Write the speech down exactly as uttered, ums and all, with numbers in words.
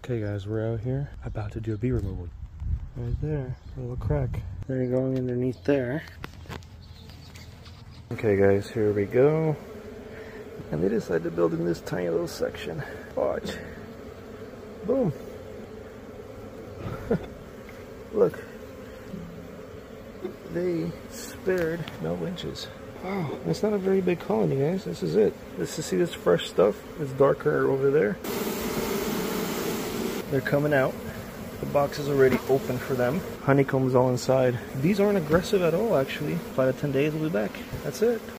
Okay guys, we're out here about to do a bee removal. Right there, a little crack. They're going underneath there. Okay guys, here we go. And they decided to build in this tiny little section. Watch. Boom. Look. They spared no inches. Wow, that's not a very big colony, guys. This is it. This is, see this fresh stuff? It's darker over there. They're coming out. The box is already open for them. Honeycomb's all inside. Bees aren't aggressive at all, actually. Five to ten days, we'll be back. That's it.